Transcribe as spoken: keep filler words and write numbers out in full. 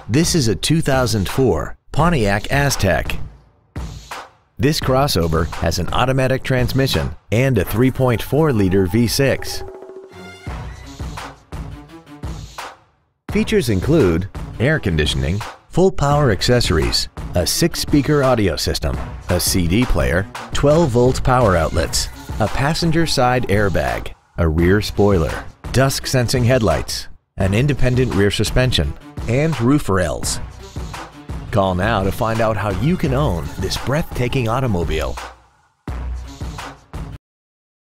This is a two thousand four Pontiac Aztek. This crossover has an automatic transmission and a three point four liter V six. Features include air conditioning, full power accessories, a six speaker audio system, a C D player, twelve volt power outlets, a passenger side airbag, a rear spoiler, dusk sensing headlights, an independent rear suspension, and roof rails. Call now to find out how you can own this breathtaking automobile.